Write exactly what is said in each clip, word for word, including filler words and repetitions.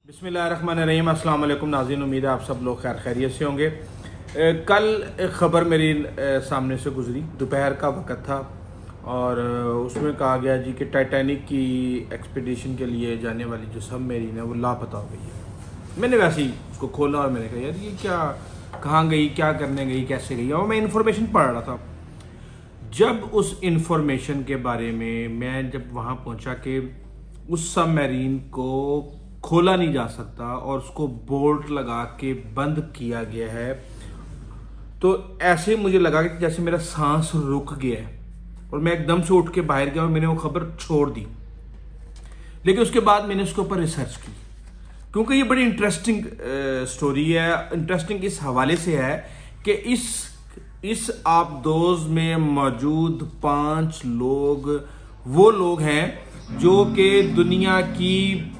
बिस्मिल्लाहिर्रहमानिर्रहीम। अस्सलाम वालेकुम नाज़रीन, उम्मीद है आप सब लोग खैर खैरियत से होंगे। कल एक ख़बर मेरी सामने से गुजरी, दोपहर का वक्त था और उसमें कहा गया जी कि टाइटैनिक की एक्सपीडिशन के लिए जाने वाली जो सबमरीन है वो लापता हो गई है। मैंने वैसे ही उसको खोला और मैंने कहा यार ये क्या, कहाँ गई, क्या करने गई, कैसे गई, और मैं इन्फॉर्मेशन पढ़ रहा था। जब उस इन्फॉर्मेशन के बारे में मैं जब वहाँ पहुँचा कि उस सबमरीन को खोला नहीं जा सकता और उसको बोल्ट लगा के बंद किया गया है, तो ऐसे मुझे लगा कि जैसे मेरा सांस रुक गया है और मैं एकदम से उठ के बाहर गया और मैंने वो खबर छोड़ दी। लेकिन उसके बाद मैंने उसके ऊपर रिसर्च की क्योंकि ये बड़ी इंटरेस्टिंग स्टोरी है। इंटरेस्टिंग इस हवाले से है कि इस इस आबदोज में मौजूद पांच लोग वो लोग हैं जो कि दुनिया की,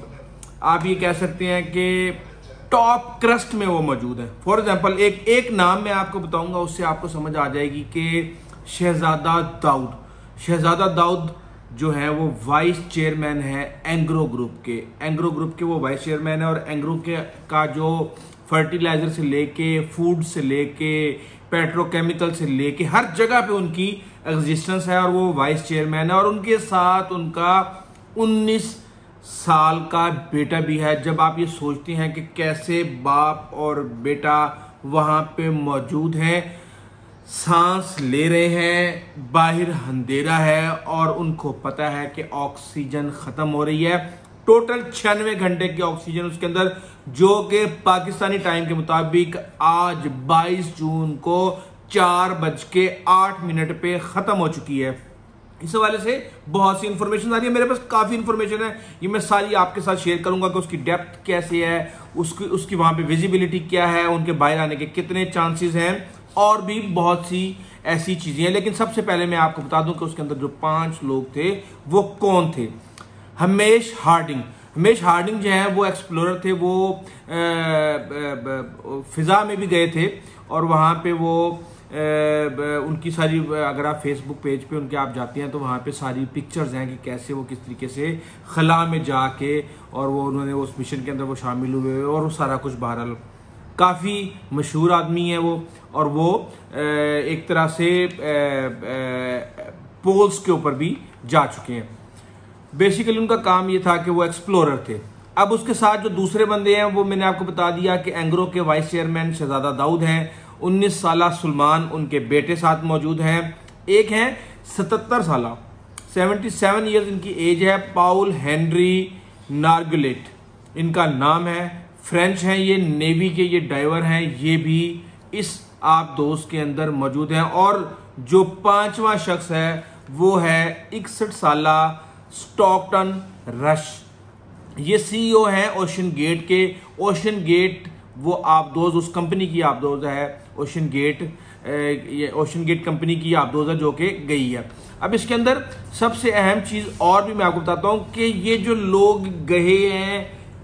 आप ये कह सकते हैं कि टॉप क्रस्ट में वो मौजूद है। फॉर एग्जांपल एक एक नाम मैं आपको बताऊंगा, उससे आपको समझ आ जाएगी कि शहजादा दाऊद शहजादा दाऊद जो है वो वाइस चेयरमैन है एंग्रो ग्रुप के एंग्रो ग्रुप के वो वाइस चेयरमैन है और एंग्रो के का जो फर्टिलाइजर से लेके फूड से लेके पेट्रोकेमिकल से लेके हर जगह पे उनकी एग्जिस्टेंस है और वो वाइस चेयरमैन है। और उनके साथ उनका उन्नीस साल का बेटा भी है। जब आप ये सोचते हैं कि कैसे बाप और बेटा वहां पे मौजूद हैं, सांस ले रहे हैं, बाहर अंधेरा है और उनको पता है कि ऑक्सीजन खत्म हो रही है। टोटल छियानवे घंटे की ऑक्सीजन उसके अंदर, जो कि पाकिस्तानी टाइम के मुताबिक आज बाईस जून को चार बज के आठ मिनट पे खत्म हो चुकी है। इस हवाले से बहुत सी इंफॉर्मेशन आ रही है, मेरे पास काफी इंफॉर्मेशन है, ये मैं सारी आपके साथ शेयर करूंगा कि उसकी डेप्थ कैसे है, उसकी उसकी वहां पे विजिबिलिटी क्या है, उनके बाहर आने के कितने चांसेस हैं और भी बहुत सी ऐसी चीजें हैं। लेकिन सबसे पहले मैं आपको बता दूं कि उसके अंदर जो पांच लोग थे वो कौन थे। हमेश हार्डिंग हमेश हार्डिंग जो है वो एक्सप्लोरर थे, वो आ, आ, आ, फिजा में भी गए थे और वहां पे वो आ, उनकी सारी, अगर आप फेसबुक पेज पे उनके आप जाते हैं तो वहाँ पे सारी पिक्चर्स हैं कि कैसे वो किस तरीके से खला में जाके और वो उन्होंने उस मिशन के अंदर वो शामिल हुए और वो सारा कुछ। बहरहाल काफ़ी मशहूर आदमी है वो, और वो एक तरह से पोल्स के ऊपर भी जा चुके हैं। बेसिकली उनका काम ये था कि वो एक्सप्लोरर थे। अब उसके साथ जो दूसरे बंदे हैं वो मैंने आपको बता दिया कि एंग्रो के वाइस चेयरमैन शहजादा दाऊद हैं, उन्नीस साल सुलमान उनके बेटे साथ मौजूद हैं, एक हैं सतहत्तर साल सेवेंटी सेवन ईयर्स इनकी एज है, पाउल हेनरी नार्गलेट इनका नाम है, फ्रेंच हैं ये, नेवी के ये डाइवर हैं, ये भी इस आप दोस्त के अंदर मौजूद हैं। और जो पांचवा शख्स है वो है इकसठ साल स्टॉकटन रश, ये सीईओ हैं ओशन गेट के। ओशन गेट वो आबदोज, उस कंपनी की आबदोज है ओशन गेट, ये ओशन गेट कंपनी की आबदोज है जो कि गई है। अब इसके अंदर सबसे अहम चीज और भी मैं आपको बताता हूं कि ये जो लोग गए हैं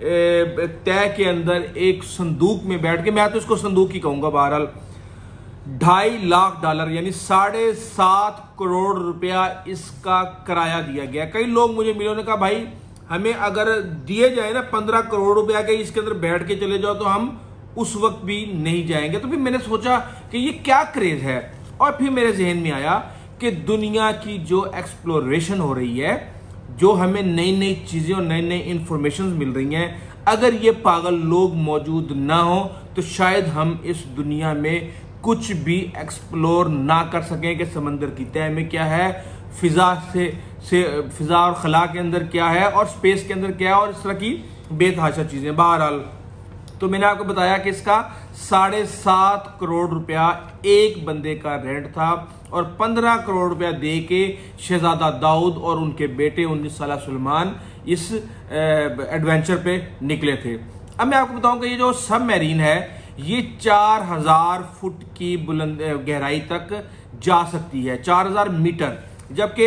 तय के अंदर एक संदूक में बैठ के, मैं तो इसको संदूक ही कहूंगा, बहरहाल ढाई लाख डॉलर यानी साढ़े सात करोड़ रुपया इसका किराया दिया गया। कई लोग मुझे मिले, उन्होंने कहा भाई हमें अगर दिए जाए ना पंद्रह करोड़ रुपया के इसके अंदर बैठ के चले जाओ तो हम उस वक्त भी नहीं जाएंगे। तो फिर मैंने सोचा कि ये क्या क्रेज है, और फिर मेरे जहन में आया कि दुनिया की जो एक्सप्लोरेशन हो रही है, जो हमें नई नई चीजें और नई नई इंफॉर्मेशन मिल रही हैं, अगर ये पागल लोग मौजूद ना हो तो शायद हम इस दुनिया में कुछ भी एक्सप्लोर ना कर सकें कि समंदर की तह में क्या है, फिजा से से फिजा और खला के अंदर क्या है और स्पेस के अंदर क्या है और इस तरह की बेतहाशा चीजें। बहरहाल तो मैंने आपको बताया कि इसका साढ़े सात करोड़ रुपया एक बंदे का रेंट था और पंद्रह करोड़ रुपया दे के शहजादा दाऊद और उनके बेटे उन्नीस साल सुलेमान इस एडवेंचर पे निकले थे। अब मैं आपको बताऊं कि ये जो सबमरीन है ये चार हजार फुट की बुलंद गहराई तक जा सकती है, चार हजार मीटर, जबकि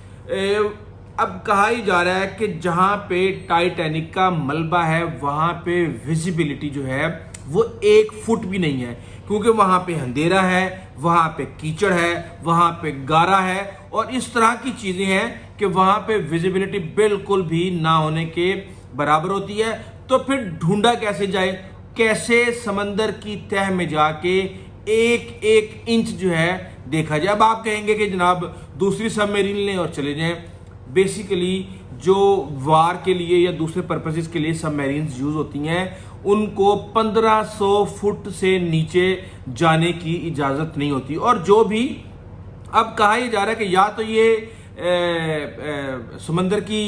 अब कहा ही जा रहा है कि जहां पे टाइटैनिक का मलबा है वहां पे विजिबिलिटी जो है वो एक फुट भी नहीं है, क्योंकि वहां पे अंधेरा है, वहां पे कीचड़ है, वहां पे गारा है और इस तरह की चीजें हैं कि वहां पे विजिबिलिटी बिल्कुल भी ना होने के बराबर होती है। तो फिर ढूंढा कैसे जाए, कैसे समंदर की तह में जाके एक एक इंच जो है देखा जाए। अब आप कहेंगे कि जनाब दूसरी सबमरीन लें और चले जाएं। बेसिकली जो वार के लिए या दूसरे पर्पसेस के लिए सबमरीन्स यूज होती हैं उनको पंद्रह सौ फुट से नीचे जाने की इजाजत नहीं होती। और जो भी अब कहा यह जा रहा है कि या तो ये ए, ए, समंदर की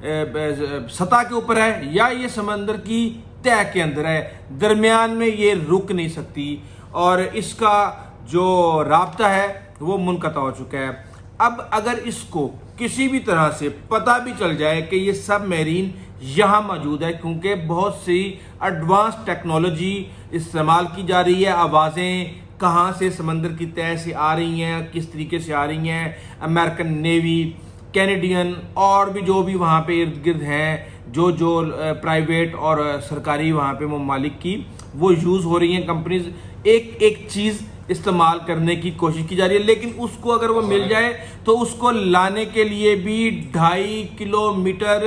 सतह के ऊपर है या ये समंदर की तह के अंदर है, दरमियान में ये रुक नहीं सकती और इसका जो राब्ता है वो मुनक़ता हो चुका है। अब अगर इसको किसी भी तरह से पता भी चल जाए कि ये सबमरीन यहाँ मौजूद है, क्योंकि बहुत सी एडवांस टेक्नोलॉजी इस्तेमाल की जा रही है, आवाज़ें कहाँ से समंदर की तह से आ रही हैं, किस तरीके से आ रही हैं, अमेरिकन नेवी, कैनेडियन और भी जो भी वहाँ पे इर्द गिर्द हैं, जो जो प्राइवेट और सरकारी वहाँ पे ममालिक की वो यूज़ हो रही हैं कंपनीज, एक एक चीज़ इस्तेमाल करने की कोशिश की जा रही है। लेकिन उसको अगर वो मिल जाए तो उसको लाने के लिए भी ढाई किलोमीटर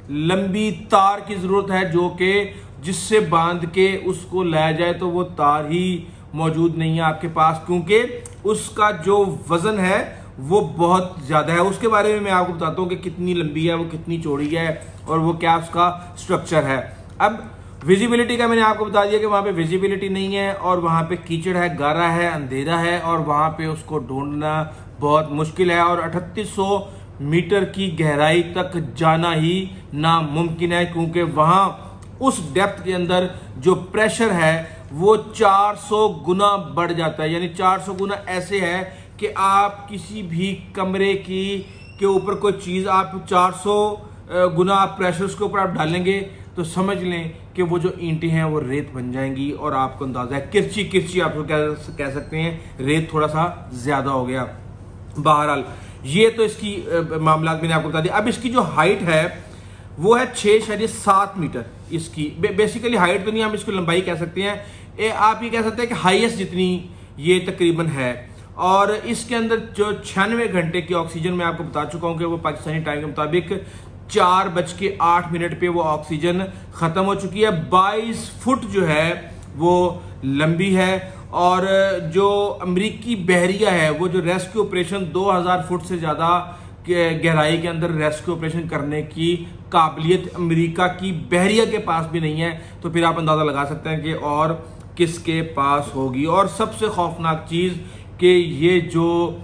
लंबी तार की ज़रूरत है, जो कि जिससे बांध के उसको लाया जाए तो वो तार ही मौजूद नहीं है आपके पास, क्योंकि उसका जो वज़न है वो बहुत ज़्यादा है। उसके बारे में मैं आपको बताता हूँ कि कितनी लंबी है, वो कितनी चौड़ी है और वो क्या उसका स्ट्रक्चर है। अब विजिबिलिटी का मैंने आपको बता दिया कि वहाँ पे विजिबिलिटी नहीं है और वहाँ पे कीचड़ है, गारा है, अंधेरा है और वहाँ पे उसको ढूंढना बहुत मुश्किल है और अठतीस सौ मीटर की गहराई तक जाना ही नामुमकिन है, क्योंकि वहाँ उस डेप्थ के अंदर जो प्रेशर है वो चार सौ गुना बढ़ जाता है। यानी चार सौ गुना ऐसे है कि आप किसी भी कमरे की के ऊपर कोई चीज़ आप चार सौ गुना प्रेशर के ऊपर आप डालेंगे तो समझ लें कि वो जो ईंटें हैं वो रेत बन जाएंगी और आपको अंदाजा है किरची किरची आपको कह, कह सकते हैं, रेत थोड़ा सा ज्यादा हो गया। बहरहाल ये तो इसकी मामला मैंने आपको बता दिया। अब इसकी जो हाइट है वो है छः शरीय सात मीटर इसकी। बे, बेसिकली हाइट तो नहीं, हम इसको लंबाई कह सकते हैं। ए, आप ये कह सकते हैं कि हाईएस्ट जितनी ये तकरीबन है। और इसके अंदर जो छियानवे घंटे की ऑक्सीजन मैं आपको बता चुका हूँ कि वो पाकिस्तानी टाइम के मुताबिक चार बज के आठ मिनट पे वो ऑक्सीजन खत्म हो चुकी है। बाईस फुट जो है वो लंबी है और जो अमेरिकी बहरिया है वो जो रेस्क्यू ऑपरेशन दो हज़ार फुट से ज़्यादा गहराई के अंदर रेस्क्यू ऑपरेशन करने की काबिलियत अमेरिका की बहरिया के पास भी नहीं है, तो फिर आप अंदाज़ा लगा सकते हैं कि और किसके पास होगी। और सबसे खौफनाक चीज़ कि ये जो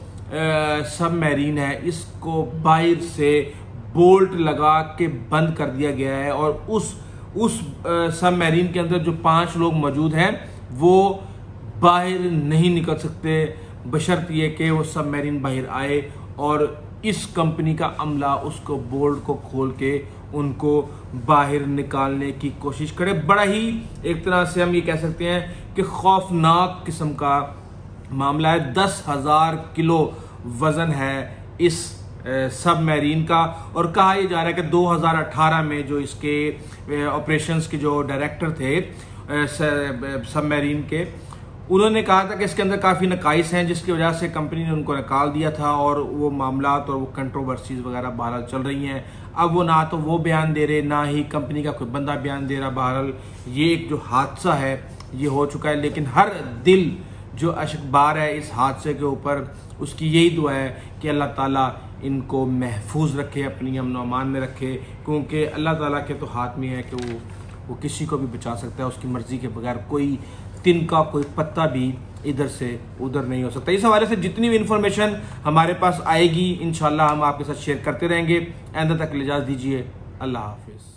सबमरीन है इसको बाहर से बोल्ट लगा के बंद कर दिया गया है और उस उस सबमरीन के अंदर जो पांच लोग मौजूद हैं वो बाहर नहीं निकल सकते, बशर्ते कि वो सबमरीन बाहर आए और इस कंपनी का अमला उसको बोल्ट को खोल के उनको बाहर निकालने की कोशिश करे। बड़ा ही एक तरह से हम ये कह सकते हैं कि खौफनाक किस्म का मामला है। दस हजार किलो वजन है इस सबमरीन का और कहा यह जा रहा है कि दो हज़ार अठारह में जो इसके ऑपरेशंस के जो डायरेक्टर थे सबमरीन के, उन्होंने कहा था कि इसके अंदर काफ़ी नकाइस हैं जिसकी वजह से कंपनी ने उनको निकाल दिया था और वो मामलात और वो कंट्रोवर्सीज वगैरह बहरहाल चल रही हैं। अब वो ना तो वो बयान दे रहे ना ही कंपनी का कोई बंदा बयान दे रहा। बहरहाल ये एक जो हादसा है ये हो चुका है, लेकिन हर दिल जो अशकबार है इस हादसे के ऊपर उसकी यही दुआ है कि अल्लाह ताला इनको महफूज रखे, अपनी अमन अमान में रखे, क्योंकि अल्लाह ताला के तो हाथ में है कि वो वो किसी को भी बचा सकता है। उसकी मर्जी के बगैर कोई तिनका कोई पत्ता भी इधर से उधर नहीं हो सकता। इस हवाले से जितनी भी इंफॉर्मेशन हमारे पास आएगी इंशाल्लाह हम आपके साथ शेयर करते रहेंगे। आइंदा तक इजाज़त दीजिए। अल्लाह हाफिज़।